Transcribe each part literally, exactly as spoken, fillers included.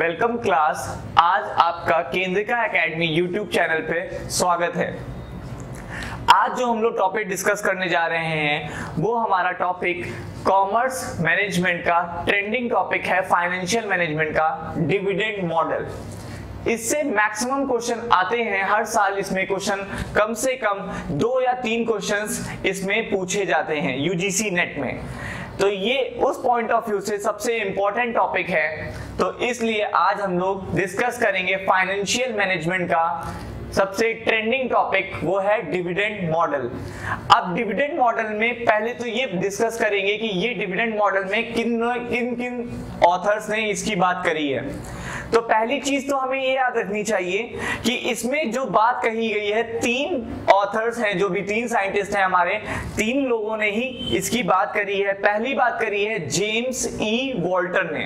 Welcome class. आज आपका केंद्रिका academy YouTube channel पे स्वागत है। आज जो हम लोग टॉपिक डिस्कस करने जा रहे हैं वो हमारा टॉपिक कॉमर्स मैनेजमेंट का ट्रेंडिंग टॉपिक है, फाइनेंशियल मैनेजमेंट का डिविडेंड मॉडल। इससे मैक्सिमम क्वेश्चन आते हैं हर साल। इसमें क्वेश्चन कम से कम दो या तीन क्वेश्चंस इसमें पूछे जाते हैं यूजीसी नेट में। तो ये उस पॉइंट ऑफ व्यू से सबसे इंपॉर्टेंट टॉपिक है, तो इसलिए आज हम लोग डिस्कस करेंगे फाइनेंशियल मैनेजमेंट का सबसे ट्रेंडिंग टॉपिक, वो है डिविडेंड मॉडल। अब डिविडेंड मॉडल में पहले तो ये डिस्कस करेंगे कि ये डिविडेंड मॉडल में किन किन किन ऑथर्स ने इसकी बात करी है। तो पहली चीज तो हमें ये याद रखनी चाहिए कि इसमें जो बात कही गई है, तीन ऑथर्स हैं, जो भी तीन साइंटिस्ट हैं हमारे, तीन लोगों ने ही इसकी बात करी है। पहली बात करी है जेम्स ई वॉल्टर ने,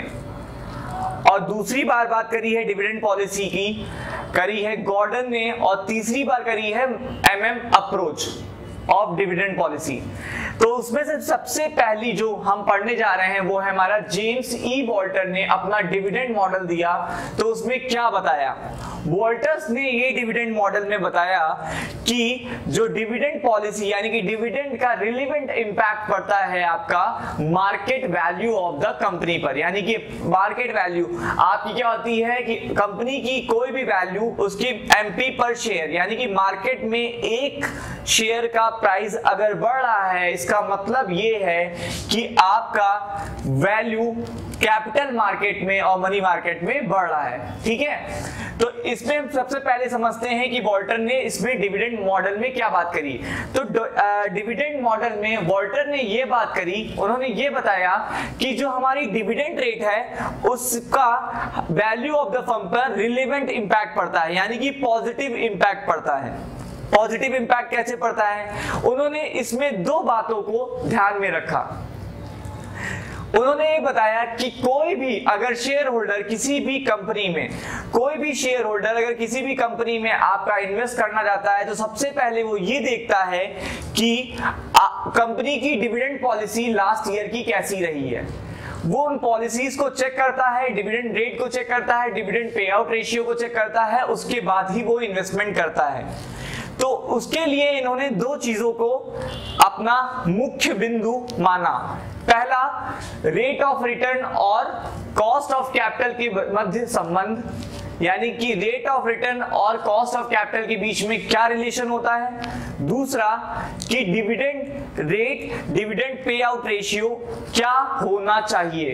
और दूसरी बार बात करी है डिविडेंड पॉलिसी की करी है गॉर्डन ने, और तीसरी बार करी है MM approach of dividend policy. तो उसमें से सबसे पहली जो हम पढ़ने जा रहे हैं वो है हमारा जेम्स ई वॉल्टर ने अपना डिविडेंड मॉडल दिया। तो उसमें क्या बताया? वॉल्टर्स ने ये डिविडेंड मॉडल में बताया कि जो डिविडेंड पॉलिसी यानी कि डिविडेंड का रिलेवेंट इंपैक्ट पड़ता है आपका market value of the company पर। यानी कि मार्केट वैल्यू आपकी क्या होती है कि कंपनी की कोई भी वैल्यू उसकी एमपी पर शेयर, यानी कि मार्केट में एक शेयर का प्राइस अगर बढ़ रहा है, इसका मतलब ये है कि आपका वैल्यू कैपिटल मार्केट में और मनी मार्केट में बढ़ रहा है। ठीक है, तो इसमें हम सबसे पहले समझते हैं कि वॉल्टर ने इसमें डिविडेंड मॉडल में क्या बात करी। तो डिविडेंड मॉडल में वॉल्टर ने ये बात करी, उन्होंने ये बताया कि जो हमारी डिविडेंड रेट है उसका वैल्यू ऑफ द फर्म पर रिलेवेंट इंपैक्ट पड़ता है, यानी कि पॉजिटिव इंपैक्ट पड़ता है। पॉजिटिव इंपैक्ट कैसे पड़ता है? उन्होंने इसमें दो बातों को ध्यान में रखा। उन्होंने ये बताया कि कोई भी अगर शेयर होल्डर किसी भी कंपनी में कोई भी शेयर होल्डर अगर किसी भी कंपनी में आपका इन्वेस्ट करना चाहता है, तो सबसे पहले वो ये देखता है कि कंपनी की डिविडेंड पॉलिसी लास्ट ईयर की कैसी रही है। वो उन पॉलिसीज को चेक करता है, डिविडेंड रेट को चेक करता है, डिविडेंड पे आउट रेशियो को चेक करता है, उसके बाद ही वो इन्वेस्टमेंट करता है। तो उसके लिए इन्होंने दो चीजों को अपना मुख्य बिंदु माना। पहला, रेट ऑफ रिटर्न और कॉस्ट ऑफ कैपिटल के मध्य संबंध, यानी कि रेट ऑफ रिटर्न और कॉस्ट ऑफ कैपिटल के बीच में क्या रिलेशन होता है। दूसरा कि डिविडेंड रेट, डिविडेंड पे आउट रेशियो क्या होना चाहिए,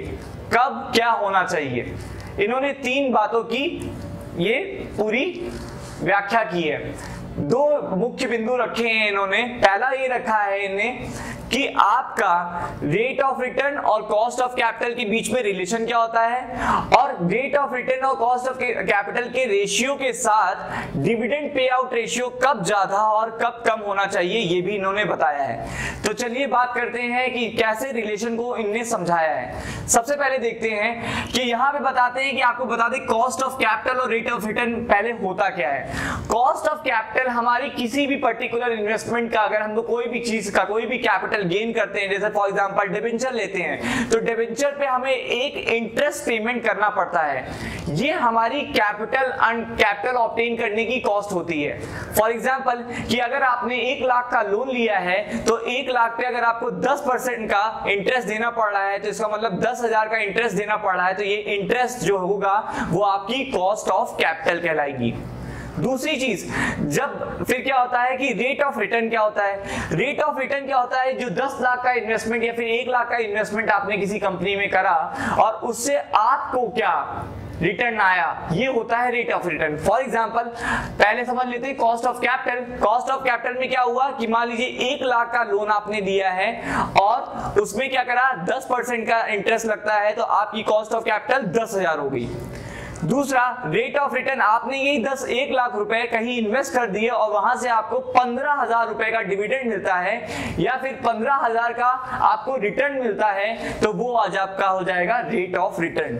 कब क्या होना चाहिए। इन्होंने तीन बातों की ये पूरी व्याख्या की है। दो मुख्य बिंदु रखे हैं इन्होंने। पहला ये रखा है इन्हें कि आपका रेट ऑफ रिटर्न और कॉस्ट ऑफ कैपिटल के बीच में रिलेशन क्या होता है, और रेट ऑफ रिटर्न और कॉस्ट ऑफ कैपिटल के रेशियो के साथ डिविडेंड पे आउट रेशियो कब ज्यादा और कब कम होना चाहिए, ये भी इन्होंने बताया है। तो चलिए बात करते हैं कि कैसे रिलेशन को इन्होंने समझाया है। सबसे पहले देखते हैं कि यहाँ पे बताते हैं कि आपको बता दें कॉस्ट ऑफ कैपिटल और रेट ऑफ रिटर्न पहले होता क्या है। कॉस्ट ऑफ कैपिटल हमारी किसी भी पर्टिकुलर इन्वेस्टमेंट का, अगर हम तो कोई भी चीज का कोई भी कैपिटल गेन करते हैं, जैसे फॉर एग्जांपल डिबेंचर लेते हैं, तो डिबेंचर पे हमें एक इंटरेस्ट पेमेंट करना पड़ता है। ये हमारी कैपिटल एंड कैपिटल ऑब्टेन करने की कॉस्ट होती है। फॉर एग्जांपल कि अगर आपने एक लाख का लोन लिया है, तो एक लाख पे अगर आपको दस परसेंट का इंटरेस्ट देना पड़ रहा है, तो इसका मतलब दस हजार का इंटरेस्ट देना पड़ रहा है, तो ये इंटरेस्ट जो होगा वो आपकी कॉस्ट ऑफ कैपिटल कहलाएगी। दूसरी चीज, जब फिर क्या होता है कि रेट ऑफ रिटर्न क्या होता है। रेट ऑफ रिटर्न क्या होता है, जो दस लाख का इन्वेस्टमेंट या फिर एक लाख का इन्वेस्टमेंट आपने किसी कंपनी में करा और उससे आपको क्या रिटर्न आया, ये होता है rate of return. For example पहले समझ लेते हैं cost of capital. Cost of capital में क्या हुआ कि मान लीजिए एक लाख का लोन आपने दिया है और उसमें क्या करा, दस परसेंट का इंटरेस्ट लगता है, तो आपकी कॉस्ट ऑफ कैपिटल दस हजार हो गई। दूसरा, रेट ऑफ रिटर्न, आपने यही दस एक लाख रुपए कहीं इन्वेस्ट कर दिए और वहां से आपको पंद्रह हजार रुपए का डिविडेंड मिलता है या फिर पंद्रह हजार का आपको रिटर्न मिलता है, तो वो आज आपका हो जाएगा रेट ऑफ रिटर्न।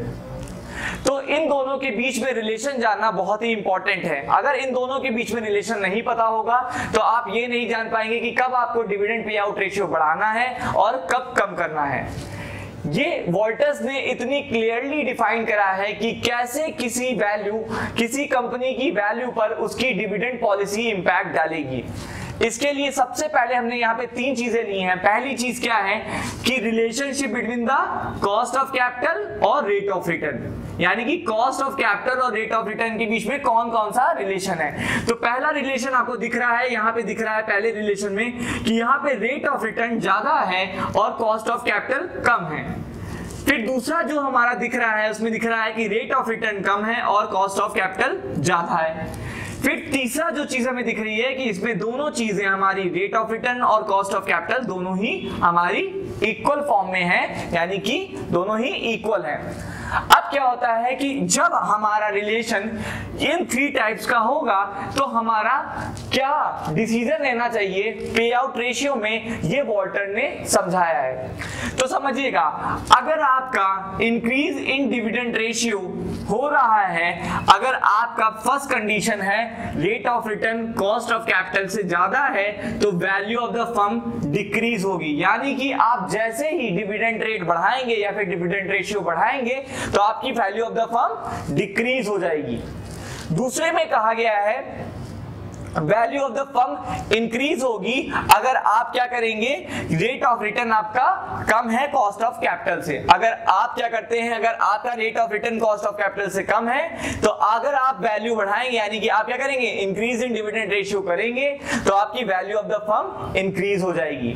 तो इन दोनों के बीच में रिलेशन जानना बहुत ही इंपॉर्टेंट है। अगर इन दोनों के बीच में रिलेशन नहीं पता होगा तो आप ये नहीं जान पाएंगे कि कब आपको डिविडेंड पे आउट रेशियो बढ़ाना है और कब कम करना है। ये वॉल्टर्स ने इतनी क्लियरली डिफाइन करा है कि कैसे किसी वैल्यू किसी कंपनी की वैल्यू पर उसकी डिविडेंड पॉलिसी इंपैक्ट डालेगी। इसके लिए सबसे पहले हमने यहाँ पे तीन चीजें ली हैं। पहली चीज क्या है कि relationship between the cost of capital और रेट ऑफ रिटर्न, यानी कि कॉस्ट ऑफ कैपिटल और रेट ऑफ रिटर्न के बीच में कौन कौन सा रिलेशन है। तो पहला रिलेशन आपको दिख रहा है, यहाँ पे दिख रहा है पहले रिलेशन में कि यहाँ पे रेट ऑफ रिटर्न ज्यादा है और कॉस्ट ऑफ कैपिटल कम है। फिर दूसरा जो हमारा दिख रहा है उसमें दिख रहा है कि रेट ऑफ रिटर्न कम है और कॉस्ट ऑफ कैपिटल ज्यादा है। फिर तीसरा जो चीज हमें दिख रही है कि इसमें दोनों चीजें हमारी रेट ऑफ रिटर्न और कॉस्ट ऑफ कैपिटल दोनों ही हमारी इक्वल फॉर्म में है, यानी कि दोनों ही इक्वल है। अब क्या होता है कि जब हमारा रिलेशन इन थ्री टाइप्स का होगा तो हमारा क्या डिसीजन लेना चाहिए पे आउट रेशियो में, ये वॉल्टर ने समझाया है। तो समझिएगा, अगर आपका इंक्रीज इन डिविडेंड रेशियो हो रहा है, अगर आपका फर्स्ट कंडीशन है rate of return cost of capital से ज्यादा है, तो value of the firm decrease होगी, यानी कि आप जैसे ही डिविडेंड रेट बढ़ाएंगे या फिर डिविडेंड रेशियो बढ़ाएंगे तो आपकी value of the firm decrease हो जाएगी। दूसरे में कहा गया है value of the firm increase होगी अगर आप क्या करेंगे, रेट ऑफ रिटर्न आपका कम है कॉस्ट ऑफ कैपिटल से। अगर आप क्या करते हैं, अगर आपका rate of return cost of capital से कम है तो अगर आप वैल्यू बढ़ाएंगे, यानी कि आप क्या करेंगे, इंक्रीज इन डिविडेंड रेशियो करेंगे, तो आपकी value of the firm increase हो जाएगी।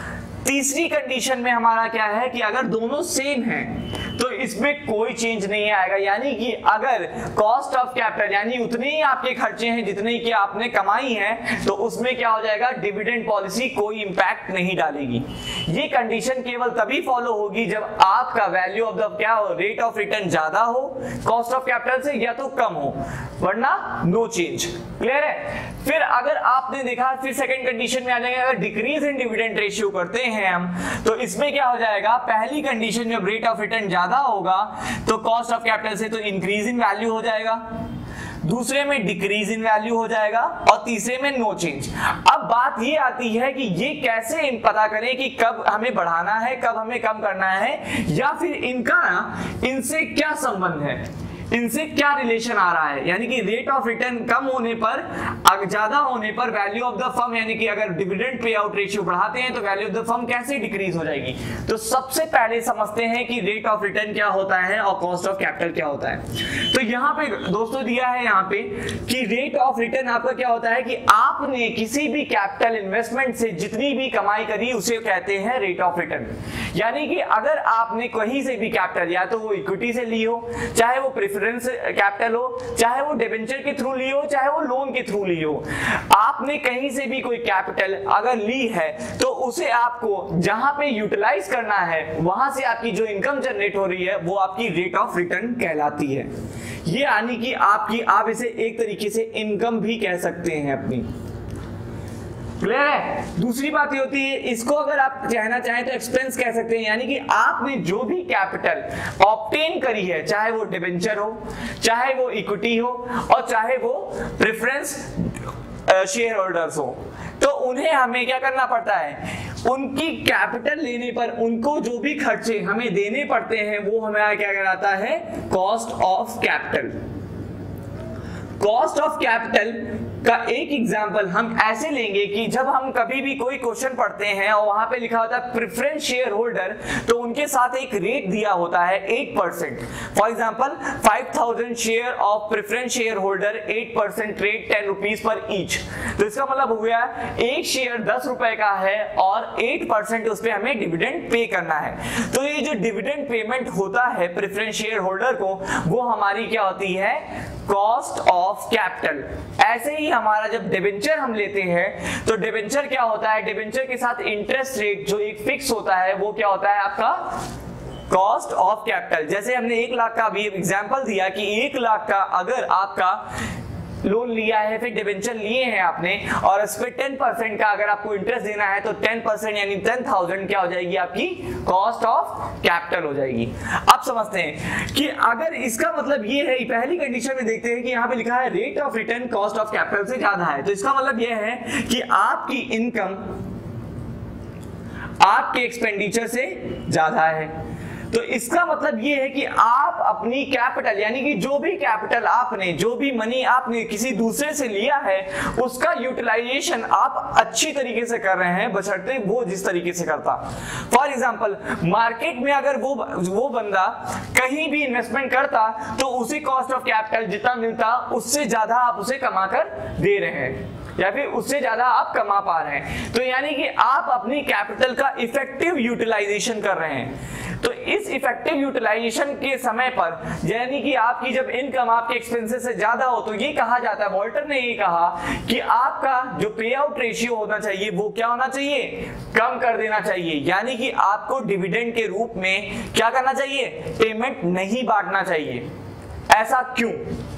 तीसरी कंडीशन में हमारा क्या है कि अगर दोनों सेम हैं तो इसमें कोई चेंज नहीं आएगा, यानी कि अगर कॉस्ट ऑफ कैपिटल यानी उतने ही आपके खर्चे हैं जितने की आपने कमाई है, तो उसमें क्या हो जाएगा, डिविडेंड पॉलिसी कोई इंपैक्ट नहीं डालेगी। ये कंडीशन केवल तभी फॉलो होगी जब आपका वैल्यू ऑफ द क्या हो, रेट ऑफ रिटर्न ज्यादा हो कॉस्ट ऑफ कैपिटल से या तो कम हो, वरना नो चेंज। क्लियर है। फिर अगर आपने देखा, फिर सेकंड कंडीशन में आ जाएंगे, अगर डिक्रीज इन डिविडेंड रेशियो करते हैं हम, तो इसमें क्या हो जाएगा, पहली कंडीशन में रेट ऑफ रिटर्न ज्यादा होगा तो कॉस्ट ऑफ कैपिटल से तो इंक्रीज इन वैल्यू हो जाएगा, दूसरे में डिक्रीज इन वैल्यू हो जाएगा और तीसरे में नो चेंज। अब बात ये आती है कि ये कैसे पता करें कि कब हमें बढ़ाना है, कब हमें कम करना है, या फिर इनका इनसे क्या संबंध है, इनसे क्या रिलेशन आ रहा है। यानी कि रेट ऑफ रिटर्न कम होने पर, ज्यादा होने पर वैल्यू ऑफ द फर्म, यानी कि अगर डिविडेंड पे आउट रेशियो बढ़ाते हैं तो वैल्यू ऑफ द फर्म कैसे डिक्रीज हो जाएगी। तो सबसे पहले समझते हैं कि रेट ऑफ रिटर्न क्या होता है और कॉस्ट ऑफ कैपिटल क्या होता है। तो यहाँ पे दोस्तों दिया है यहाँ पे कि रेट ऑफ रिटर्न आपका क्या होता है कि आपने किसी भी कैपिटल इन्वेस्टमेंट से जितनी भी कमाई करी उसे कहते हैं रेट ऑफ रिटर्न। यानी कि अगर आपने कहीं से भी कैपिटल, या तो वो इक्विटी से ली हो, चाहे वो प्रेफरेंस कैपिटल हो, चाहे वो डिबेंचर के थ्रू ली हो, चाहे वो लोन के थ्रू ली हो, आपने कहीं से भी कोई कैपिटल अगर ली है तो उसे आपको जहां पे यूटिलाइज करना है, वहां से आपकी जो इनकम जनरेट हो रही है वो आपकी रेट ऑफ रिटर्न कहलाती है। ये यानी कि आपकी, आप इसे एक तरीके से इनकम भी कह सकते हैं अपनी। क्लियर है। दूसरी बात ये होती है, इसको अगर आप कहना चाहें तो एक्सपेंस कह सकते हैं, यानी कि आपने जो भी कैपिटल ऑब्टेन करी है, चाहे वो डिबेंचर हो, चाहे वो इक्विटी हो और चाहे वो प्रेफरेंस शेयर होल्डर्स हो, तो उन्हें हमें क्या करना पड़ता है, उनकी कैपिटल लेने पर उनको जो भी खर्चे हमें देने पड़ते हैं वो हमें क्या कहलाता है, cost of capital. Cost of capital का एक एग्जांपल हम ऐसे लेंगे कि जब हम कभी भी कोई क्वेश्चन पढ़ते हैं और वहां पे लिखा होता है प्रेफरेंस शेयर होल्डर, तो उनके साथ एक रेट दिया होता है eight percent. For example five thousand share of preference share holder, eight percent rate ten rupees per each. तो इसका मतलब हो गया एक शेयर दस रुपए का है और एट परसेंट उस पर हमें डिविडेंड पे करना है। तो ये जो डिविडेंड पेमेंट होता है प्रेफरेंस शेयर होल्डर को, वो हमारी क्या होती है, कॉस्ट ऑफ कैपिटल। ऐसे ही हमारा जब डिबेंचर हम लेते हैं तो डिबेंचर क्या होता है, डिबेंचर के साथ इंटरेस्ट रेट जो एक फिक्स होता है वो क्या होता है आपका कॉस्ट ऑफ कैपिटल। जैसे हमने एक लाख का भी एग्जांपल दिया कि एक लाख का अगर आपका लोन लिया है, फिर डिबेंचर लिए हैं आपने, और इस पे टेन परसेंट का अगर आपको इंटरेस्ट देना है तो टेन परसेंट यानी टेन थाउजेंड क्या हो जाएगी, आपकी कॉस्ट ऑफ कैपिटल हो जाएगी। अब समझते हैं कि अगर इसका मतलब ये है, पहली कंडीशन में देखते हैं कि यहाँ पे लिखा है rate of return cost of capital से ज्यादा है, तो इसका मतलब यह है कि आपकी इनकम आपके एक्सपेंडिचर से ज्यादा है। तो इसका मतलब ये है कि आप अपनी कैपिटल यानी कि जो भी कैपिटल आपने, जो भी मनी आपने किसी दूसरे से लिया है, उसका यूटिलाइजेशन आप अच्छी तरीके से कर रहे हैं, बशर्ते वो जिस तरीके से करता। फॉर एग्जांपल, मार्केट में अगर वो वो बंदा कहीं भी इन्वेस्टमेंट करता तो उसी कॉस्ट ऑफ कैपिटल जितना मिलता उससे ज्यादा आप उसे कमा कर दे रहे हैं या फिर उससे ज्यादा आप कमा पा रहे हैं। तो यानी कि आप अपनी कैपिटल का इफेक्टिव यूटिलाइजेशन कर रहे हैं। तो इस इफेक्टिव यूटिलाइजेशन के समय पर यानी कि आपकी जब इनकम आपके एक्सपेंसेस से ज्यादा हो तो ये कहा जाता है, वॉल्टर ने ये कहा कि आपका जो पे आउट रेशियो होना चाहिए वो क्या होना चाहिए, कम कर देना चाहिए। यानी कि आपको डिविडेंड के रूप में क्या करना चाहिए, पेमेंट नहीं बांटना चाहिए। ऐसा क्यों?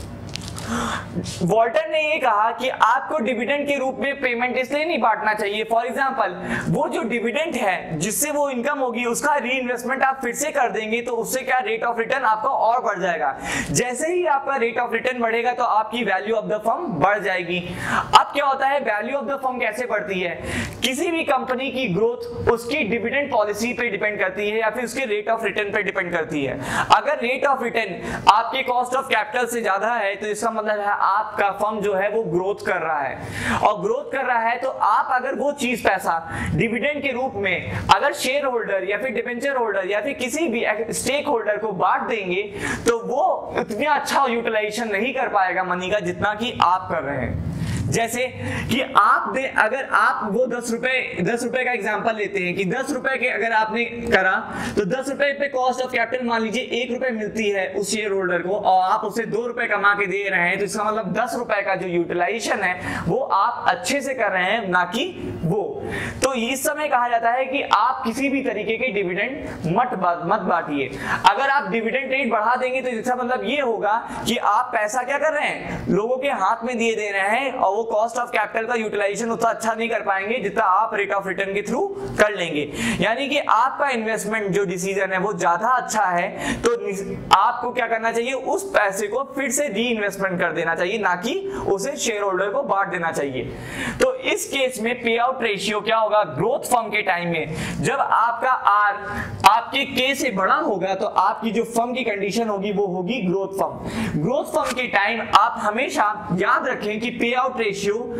वॉल्टर ने ये कहा कि आपको डिविडेंड के रूप में पेमेंट इसलिए नहीं बांटना चाहिए, फॉर एग्जांपल वो जो डिविडेंड है जिससे वो इनकम होगी उसका री इन्वेस्टमेंट आप फिर से कर देंगे तो उससे क्या रेट ऑफ रिटर्न आपका और बढ़ जाएगा। जैसे ही आपका रेट ऑफ रिटर्न बढ़ेगा तो आपकी वैल्यू ऑफ द फर्म बढ़ जाएगी। अब क्या होता है, वैल्यू ऑफ द फर्म कैसे बढ़ती है? किसी भी कंपनी की ग्रोथ उसकी डिविडेंड पॉलिसी पे डिपेंड करती है या फिर उसके रेट ऑफ रिटर्न पे डिपेंड करती है। अगर रेट ऑफ रिटर्न आपके कॉस्ट ऑफ कैपिटल से ज्यादा है तो इसका मतलब है आपका फर्म जो है वो ग्रोथ कर रहा है, और ग्रोथ कर रहा है तो आप अगर वो चीज पैसा डिविडेंड के रूप में अगर शेयर होल्डर या फिर डिबेंचर होल्डर या फिर किसी भी स्टेक होल्डर को बांट देंगे तो वो उतना अच्छा यूटिलाइजेशन नहीं कर पाएगा मनी का जितना कि आप कर रहे हैं। जैसे कि आप दे, अगर आप वो दस रुपए दस रुपए का एग्जांपल लेते हैं कि दस रुपए के अगर आपने करा तो दस रुपए पे कॉस्ट ऑफ कैपिटल मान लीजिए एक रुपए मिलती है उस शेयर होल्डर को और आप उसे दो रुपए कमा के दे रहे हैं, तो इसका मतलब दस रुपए का जो यूटिलाइजेशन है वो आप अच्छे से कर रहे हैं, ना कि वो। तो इस समय कहा जाता है कि आप किसी भी तरीके के डिविडेंड मत मत बांटिए। अगर आप डिविडेंड रेट बढ़ा देंगे तो इसका मतलब ये होगा कि आप पैसा क्या कर रहे हैं, लोगों के हाथ में दिए दे रहे हैं और वो कॉस्ट ऑफ कैपिटल का यूटिलाइजेशन उतना अच्छा नहीं कर पाएंगे जितना आप रेट ऑफ रिटर्न के थ्रू कर लेंगे। यानी कि आपका इन्वेस्टमेंट जो डिसीजन है वो ज्यादा अच्छा है तो आपको क्या करना चाहिए, उस पैसे को फिर से री इन्वेस्टमेंट कर देना चाहिए, ना कि उसे शेयर होल्डर को बांट देना चाहिए। तो इस केस में पे आउट रेशियो क्या होगा, ग्रोथ फर्म के टाइम में जब आपका आर आपके के से बड़ा होगा तो आपकी जो फर्म की कंडीशन होगी वो होगी ग्रोथ फर्म। ग्रोथ फर्म के टाइम आप हमेशा याद रखें कि पे आउट रेशियो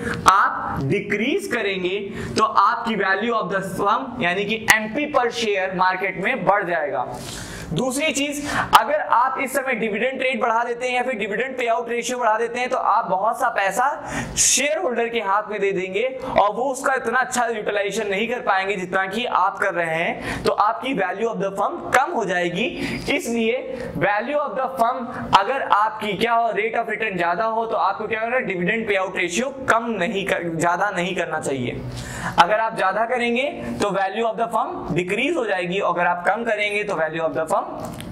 आप डिक्रीज करेंगे तो आपकी वैल्यू ऑफ द फर्म यानी कि एमपी पर शेयर मार्केट में बढ़ जाएगा। दूसरी चीज, अगर आप इस समय डिविडेंड रेट बढ़ा देते हैं या फिर डिविडेंड पे आउट रेशियो बढ़ा देते हैं तो आप बहुत सा पैसा शेयर होल्डर के हाथ में दे देंगे और वो उसका इतना अच्छा यूटिलाइजेशन नहीं कर पाएंगे जितना कि आप कर रहे हैं, तो आपकी वैल्यू ऑफ द फर्म कम हो जाएगी। इसलिए वैल्यू ऑफ द फर्म अगर आपकी क्या हो, रेट ऑफ रिटर्न ज्यादा हो तो आपको क्या करना है, डिविडेंड पे आउट रेशियो कम नहीं कर, ज्यादा नहीं करना चाहिए। अगर आप ज्यादा करेंगे तो value of the firm decrease हो जाएगी, अगर आप कम करेंगे तो value of the firm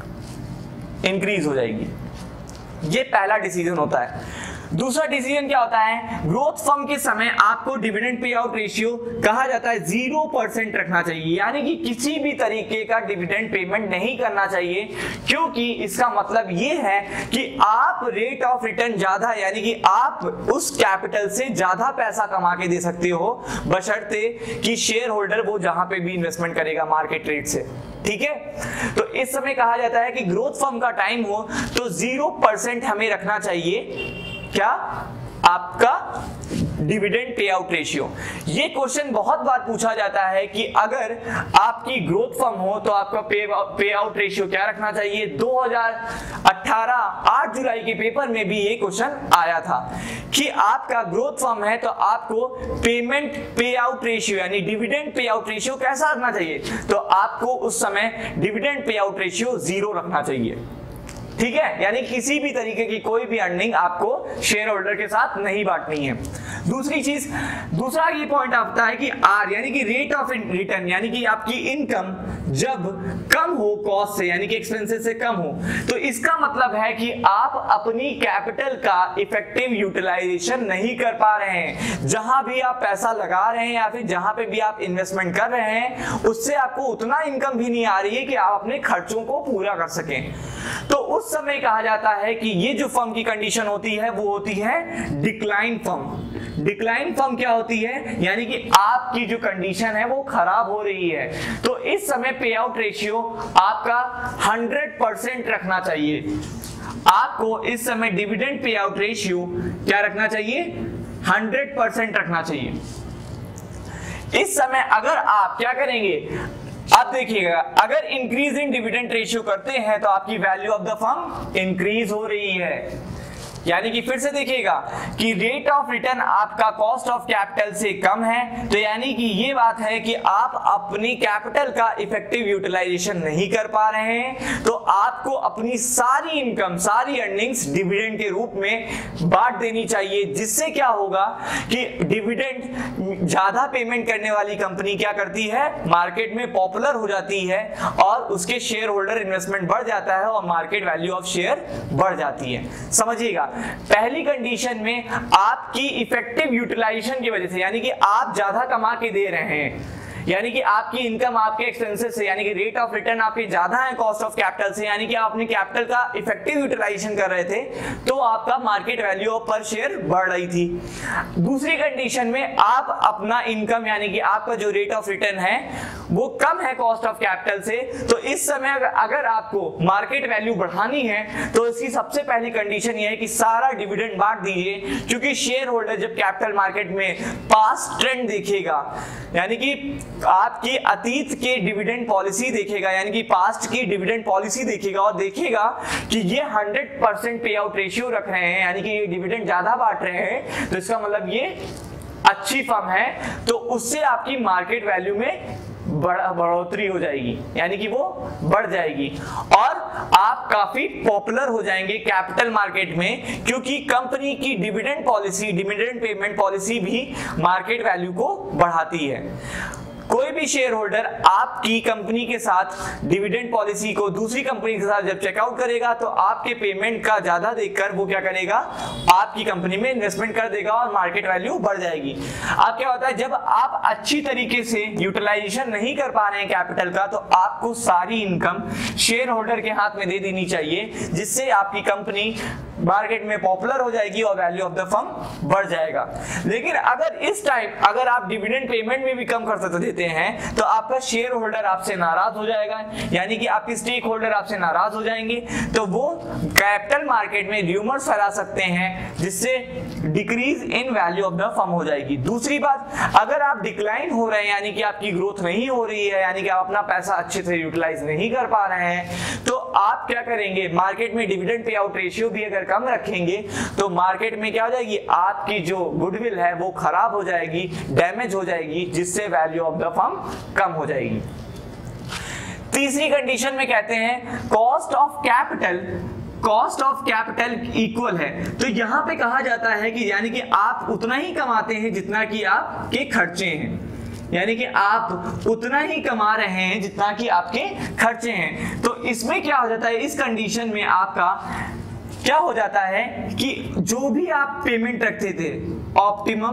increase हो जाएगी। ये पहला डिसीजन होता है। दूसरा डिसीजन क्या होता है, ग्रोथ फर्म के समय आपको डिविडेंड पे आउट रेशियो कहा जाता है जीरो परसेंट रखना चाहिए, यानी कि किसी भी तरीके का डिविडेंड पेमेंट नहीं करना चाहिए, क्योंकि इसका मतलब ये है कि आप रेट ऑफ रिटर्न ज्यादा यानी कि आप उस कैपिटल से ज्यादा पैसा कमा के दे सकते हो बशर्ते कि शेयर होल्डर वो जहां पे भी इन्वेस्टमेंट करेगा मार्केट रेट से। ठीक है, तो इस समय कहा जाता है कि ग्रोथ फर्म का टाइम हो तो जीरो परसेंट हमें रखना चाहिए क्या, आपका डिविडेंड पे आउट रेशियो। ये क्वेश्चन बहुत बार पूछा जाता है कि अगर आपकी ग्रोथ फर्म हो तो आपका पे पे आउट रेशियो क्या रखना चाहिए। दो हज़ार अठारह आठ जुलाई के पेपर में भी ये क्वेश्चन आया था कि आपका ग्रोथ फर्म है तो आपको पेमेंट पे आउट रेशियो यानी डिविडेंड पे आउट रेशियो कैसा रखना चाहिए, तो आपको उस समय dividend pay out ratio zero रखना चाहिए। ठीक है, यानी किसी भी तरीके की कोई भी अर्निंग आपको शेयर होल्डर के साथ नहीं बांटनी है। दूसरी चीज, दूसरा ये पॉइंट आता है कि आर यानी कि रेट ऑफ रिटर्न यानी कि आपकी इनकम जब कम हो कॉस्ट से यानी कि एक्सपेंसेस से कम हो तो इसका मतलब है कि आप अपनी कैपिटल का इफेक्टिव यूटिलाइजेशन नहीं कर पा रहे हैं। जहां भी आप पैसा लगा रहे हैं या फिर जहां पे भी आप इन्वेस्टमेंट कर रहे हैं उससे आपको उतना इनकम भी नहीं आ रही है कि आप अपने खर्चों को पूरा कर सकें। तो उस समय कहा जाता है कि ये जो फर्म की कंडीशन होती है वो होती है डिक्लाइन फर्म। डिक्लाइन फर्म क्या होती है, यानी कि आपकी जो कंडीशन है वो खराब हो रही है, तो इस समय पे आउट रेशियो आपका हंड्रेड परसेंट रखना चाहिए। आपको इस समय डिविडेंड पे आउट रेशियो क्या रखना चाहिए, हंड्रेड परसेंट रखना चाहिए। इस समय अगर आप क्या करेंगे, आप देखिएगा अगर इंक्रीज इन डिविडेंड रेशियो करते हैं तो आपकी value of the firm increase हो रही है, यानी कि फिर से देखिएगा कि रेट ऑफ रिटर्न आपका कॉस्ट ऑफ कैपिटल से कम है, तो यानी कि ये बात है कि आप अपनी कैपिटल का इफेक्टिव यूटिलाइजेशन नहीं कर पा रहे हैं, तो आपको अपनी सारी इनकम, सारी अर्निंग्स डिविडेंड के रूप में बांट देनी चाहिए, जिससे क्या होगा कि डिविडेंड ज्यादा पेमेंट करने वाली कंपनी क्या करती है, मार्केट में पॉपुलर हो जाती है और उसके शेयर होल्डर इन्वेस्टमेंट बढ़ जाता है और मार्केट वैल्यू ऑफ शेयर बढ़ जाती है। समझिएगा, पहली कंडीशन में आपकी इफेक्टिव यूटिलाइजेशन की वजह से, यानी कि आप ज्यादा कमा के दे रहे हैं, यानी कि आपकी इनकम आपके एक्सपेंसेस से, यानी कि रेट ऑफ रिटर्न आपके ज्यादा है कॉस्ट ऑफ कैपिटल से, यानी कि आप अपने कैपिटल का इफेक्टिव यूटिलाइजेशन कर रहे थे, तो आपका market value of per share बढ़ रही थी। दूसरी कंडीशन में आप अपना इनकम, यानी कि आपका जो रेट ऑफ रिटर्न है वो कम है कॉस्ट ऑफ कैपिटल से, तो इस समय अगर आपको मार्केट वैल्यू बढ़ानी है तो इसकी सबसे पहली कंडीशन ये है कि सारा डिविडेंड बांट दीजिए, क्योंकि शेयर होल्डर जब कैपिटल मार्केट में पास्ट ट्रेंड देखेगा, यानी कि आपकी अतीत के डिविडेंड पॉलिसी देखेगा, यानी कि पास्ट की डिविडेंड पॉलिसी देखेगा और देखेगा कि ये hundred percent pay out ratio रख रहे हैं, यानी कि ये डिविडेंड ज्यादा बांट रहे हैं, तो इसका मतलब ये अच्छी फर्म है, तो उससे आपकी मार्केट वैल्यू में बढ़ोतरी हो जाएगी, यानी कि वो बढ़ जाएगी और आप काफी पॉपुलर हो जाएंगे कैपिटल मार्केट में, क्योंकि कंपनी की dividend policy, dividend payment policy भी मार्केट वैल्यू को बढ़ाती है। कोई भी शेयर होल्डर आपकी कंपनी के साथ डिविडेंड पॉलिसी को दूसरी कंपनी के साथ जब चेकआउट करेगा तो आपके पेमेंट का ज्यादा देखकर वो क्या करेगा, आपकी कंपनी में इन्वेस्टमेंट कर देगा और मार्केट वैल्यू बढ़ जाएगी। अब क्या होता है, जब आप अच्छी तरीके से यूटिलाइजेशन नहीं कर पा रहे हैं कैपिटल का, तो आपको सारी इनकम शेयर होल्डर के हाथ में दे देनी चाहिए, जिससे आपकी कंपनी मार्केट में पॉपुलर हो जाएगी और वैल्यू ऑफ द फर्म बढ़ जाएगा। लेकिन अगर इस टाइम अगर आप डिविडेंड पेमेंट में भी कम कर देते हैं तो आपका शेयर होल्डर आपसे नाराज हो जाएगा, यानी कि आपके स्टेक होल्डर आपसे नाराज हो जाएंगे, तो वो कैपिटल मार्केट में र्यूमर्स फैला सकते हैं, जिससे decrease in value of the firm हो जाएगी। दूसरी बात, अगर आप डिक्लाइन हो रहे हैं, यानी कि आपकी ग्रोथ नहीं हो रही है, यानी कि आप अपना पैसा अच्छे से यूटिलाइज नहीं कर पा रहे हैं, तो आप क्या करेंगे, मार्केट में डिविडेंड पे आउट रेशियो भी अगर कम रखेंगे तो मार्केट में क्या हो जाएगी, आपकी जो गुडविल है वो खराब हो जाएगी, डैमेज हो जाएगी, जिससे वैल्यू ऑफ द फर्म कम हो जाएगी। तीसरी कंडीशन में कहते हैं cost of capital, cost of capital equal है, तो यहां पे कहा जाता है कि यानी कि आप उतना ही कमाते हैं जितना कि आपके खर्चे हैं, यानी कि आप उतना ही कमा रहे हैं जितना कि आपके खर्चे हैं। तो इसमें क्या हो जाता है, इस कंडीशन में आपका क्या हो जाता है कि जो भी आप पेमेंट रखते थे, ऑप्टिमम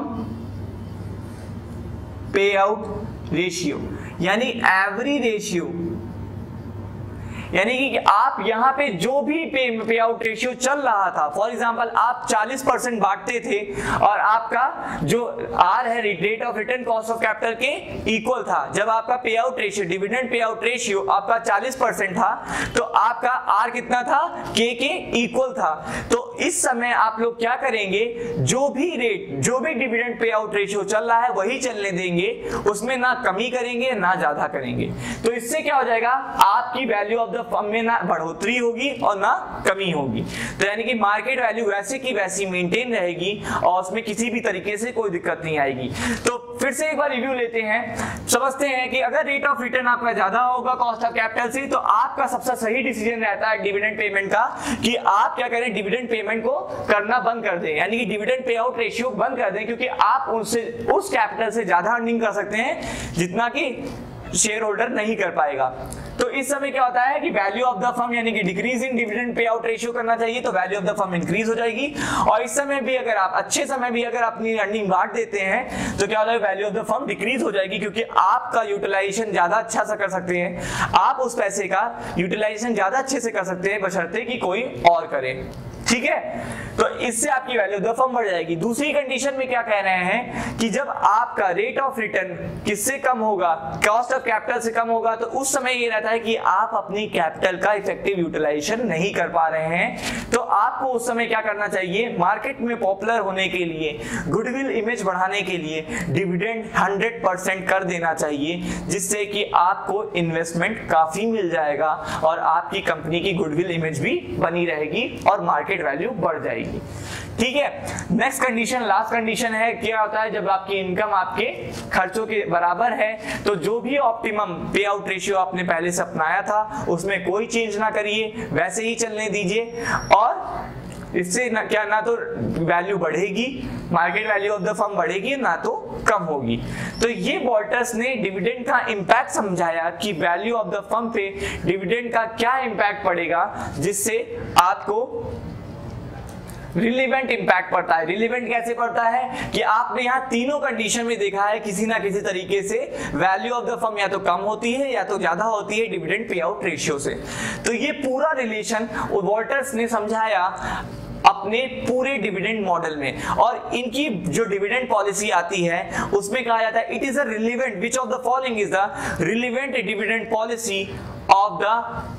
पे आउट रेशियो, यानी एवरी रेशियो, यानी कि आप यहां पे जो भी पे, पे आउट रेशियो चल रहा था, फॉर एग्जांपल आप चालीस परसेंट बांटते थे और आपका जो आर है, rate of return cost of capital के इक्वल था, जब आपका पे आउट रेशियो, डिविडेंड पे आउट रेशियो आपका चालीस परसेंट था, तो आपका आर कितना था, के के इक्वल था। तो इस समय आप लोग क्या करेंगे, जो भी रेट, जो भी डिविडेंड पे आउट रेशियो चल रहा है वही चलने देंगे, उसमें ना कमी करेंगे ना ज्यादा करेंगे। तो इससे क्या हो जाएगा, आपकी वैल्यू ऑफ फर्म में ना बढ़ोतरी होगी और ना कमी होगी, तो यानी कि मार्केट वैल्यू वैसे की वैसी मेंटेन रहेगी और उसमें किसी भी तरीके से कोई दिक्कत नहीं आएगी। तो फिर से एक बार रिव्यू लेते हैं, समझते हैं कि अगर रेट ऑफ रिटर्न आपका ज्यादा होगा कॉस्ट ऑफ कैपिटल से, तो आपका सबसे सही डिसीजन रहता है डिविडेंड पेमेंट का, कि आप क्या करें, डिविडेंड पेमेंट को करना बंद कर दें, यानी कि डिविडेंड पे आउट रेशियो बंद कर दें, क्योंकि आप उससे उस कैपिटल से ज्यादा अर्निंग कर सकते हैं जितना कि शेयर होल्डर नहीं कर पाएगा। तो इस समय क्या होता है कि वैल्यू ऑफ द फर्म, यानी कि डिक्रीज इन डिविडेंड पे आउट रेशियो करना चाहिए, तो value of the firm increase हो जाएगी। और इस समय भी अगर आप अच्छे समय भी अगर अपनी अर्निंग बांट देते हैं तो क्या होता है, value of the firm decrease हो जाएगी, क्योंकि आपका यूटिलाइजेशन ज्यादा अच्छा से कर सकते हैं, आप उस पैसे का यूटिलाइजेशन ज्यादा अच्छे से कर सकते हैं, बशर्ते कि कोई और करे। ठीक है, तो इससे आपकी वैल्यू ऑफ द फर्म बढ़ जाएगी। दूसरी कंडीशन में क्या कह रहे हैं कि जब आपका रेट ऑफ रिटर्न किससे कम होगा, कॉस्ट ऑफ कैपिटल से कम होगा, तो उस समय ये रहता है कि आप अपनी कैपिटल का इफेक्टिव यूटिलाइजेशन नहीं कर पा रहे हैं। तो आपको उस समय क्या करना चाहिए, मार्केट में पॉपुलर होने के लिए, गुडविल इमेज बढ़ाने के लिए डिविडेंड हंड्रेड परसेंट कर देना चाहिए, जिससे कि आपको इन्वेस्टमेंट काफी मिल जाएगा और आपकी कंपनी की गुडविल इमेज भी बनी रहेगी और मार्केट वैल्यू बढ़ जाएगी। ठीक है, नेक्स्ट कंडीशन, लास्ट कंडीशन है, क्या होता है जब आपकी इनकम आपके खर्चों के बराबर है, तो जो भी ऑप्टिमम पे आउट रेशियो आपने पहले से अपनाया था उसमें कोई चेंज ना करिए, वैसे ही चलने दीजिए, और इससे ना क्या ना तो वैल्यू बढ़ेगी, market value of the firm बढ़ेगी, ना तो कम होगी। तो ये वॉल्टर्स ने डिविडेंड का इंपैक्ट समझाया कि वैल्यू ऑफ द फर्म पे डिविडेंड का क्या इंपैक्ट पड़ेगा, जिससे आपको रिलेवेंट इंपैक्ट पड़ता है। रिलेवेंट कैसे पड़ता है कि आपने यहाँ तीनों कंडीशन में देखा है किसी ना किसी तरीके से वैल्यू ऑफ द फर्म या तो कम होती है या तो ज्यादा होती है डिविडेंड पे आउट रेशियो से। तो ये पूरा रिलेशन वॉल्टर्स ने समझाया अपने पूरे डिविडेंड मॉडल में, और इनकी जो डिविडेंड पॉलिसी आती है उसमें कहा जाता है it is a relevant, which of the following is the relevant dividend policy of the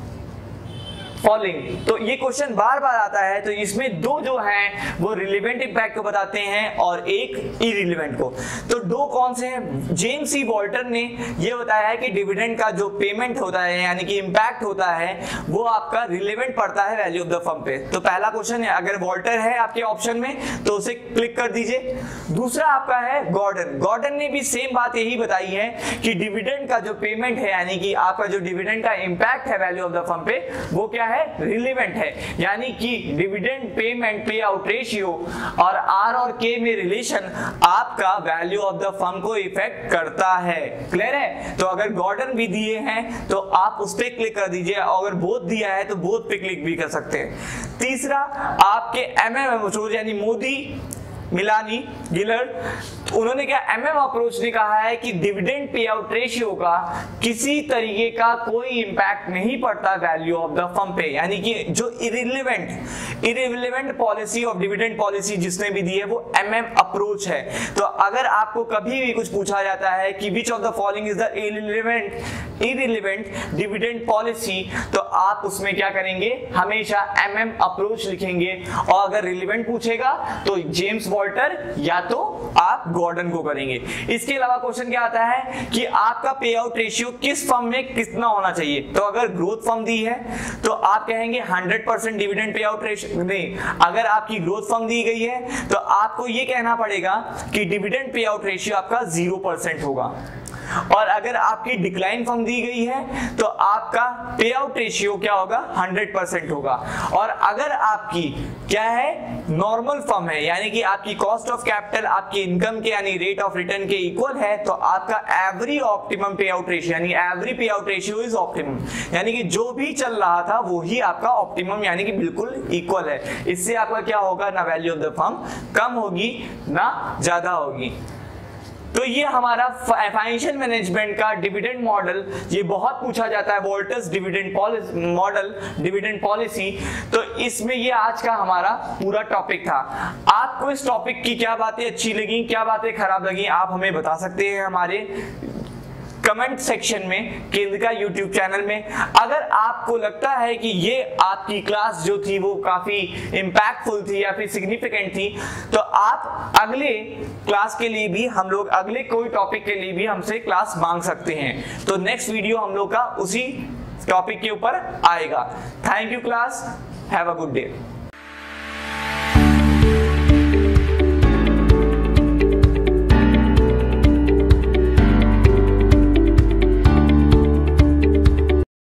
following. तो ये क्वेश्चन बार बार आता है, तो इसमें दो जो हैं वो रिलेवेंट इंपैक्ट को बताते हैं और एक इरिलेवेंट को। तो दो कौन से हैं, जेम्स सी वॉल्टर ने ये बताया है कि डिविडेंड का जो पेमेंट होता है यानी कि इंपैक्ट होता है वो आपका रिलेवेंट पड़ता है वैल्यू ऑफ द फर्म पे। तो पहला क्वेश्चन है, अगर वॉल्टर है आपके ऑप्शन में तो उसे क्लिक कर दीजिए। दूसरा आपका है गॉर्डन, गॉर्डन ने भी सेम बात यही बताई है कि डिविडेंड का जो पेमेंट है यानी कि आपका जो डिविडेंड का इंपैक्ट है वैल्यू ऑफ द फर्म पे वो क्या है, रिलेवेंट है, यानी कि डिविडेंड पेमेंट पे आउट रेशियो और आर और के में रिलेशन आपका वैल्यू ऑफ द फर्म को इफेक्ट करता है। क्लियर है, तो अगर गॉर्डन भी दिए हैं तो आप उस पे क्लिक कर दीजिए, अगर बोथ दिया है तो बोथ पे क्लिक भी कर सकते हैं। तीसरा आपके एमएम अप्रोच यानी मोदी मिलानी गिलर, उन्होंने क्या एमएम अप्रोच ने कहा है कि डिविडेंड पे आउट रेशियो का किसी तरीके का कोई इंपैक्ट नहीं पड़ता वैल्यू ऑफ द फर्म पे, यानी कि जो irrelevant irrelevant policy of dividend policy जिसने भी दी है वो एमएम अप्रोच है। तो अगर आपको कभी भी कुछ पूछा जाता है कि which of the following is the irrelevant irrelevant dividend policy, तो आप उसमें क्या करेंगे, हमेशा एमएम अप्रोच लिखेंगे, और अगर रिलेवेंट पूछेगा तो जेम्स वॉल्टर या तो आप गॉर्डन को करेंगे। इसके अलावा क्वेश्चन क्या आता है कि आपका पे आउट रेशियो किस फर्म में कितना होना चाहिए। तो अगर ग्रोथ फर्म दी है तो आप कहेंगे हंड्रेड परसेंट डिविडेंड पे आउट रेशियो, नहीं, अगर आपकी ग्रोथ फर्म दी गई है तो आपको ये कहना पड़ेगा कि डिविडेंड पे आउट रेशियो आपका जीरो परसेंट होगा, और अगर आपकी डिक्लाइन फर्म दी गई है तो आपका पे आउट रेशियो क्या होगा, हंड्रेड परसेंट होगा। और अगर आपकी क्या है, नॉर्मल फर्म है यानी कि आपकी कॉस्ट ऑफ कैपिटल आपकी इनकम के यानी रेट ऑफ रिटर्न के इक्वल है, तो आपका एवरी ऑप्टिमम पे आउट रेशियो यानी एवरी पे आउट रेशियो इज ऑप्टिमम, यानी कि जो भी चल रहा था वो ही आपका ऑप्टिमम यानी कि बिल्कुल इक्वल है। इससे आपका क्या होगा, ना वैल्यू ऑफ द फर्म कम होगी ना ज्यादा होगी। तो ये हमारा फाइनेंशियल मैनेजमेंट का डिविडेंड मॉडल, ये बहुत पूछा जाता है, Walter's dividend policy model, dividend policy. तो इसमें ये आज का हमारा पूरा टॉपिक था। आपको इस टॉपिक की क्या बातें अच्छी लगी, क्या बातें खराब लगी, आप हमें बता सकते हैं हमारे कमेंट सेक्शन में, केंद्रिका यूट्यूब चैनल में। अगर आपको लगता है कि ये आपकी क्लास जो थी वो काफी इंपैक्टफुल थी या फिर सिग्निफिकेंट थी, तो आप अगले क्लास के लिए भी, हम लोग अगले कोई टॉपिक के लिए भी हमसे क्लास मांग सकते हैं। तो नेक्स्ट वीडियो हम लोग का उसी टॉपिक के ऊपर आएगा। Thank you class, have a good day.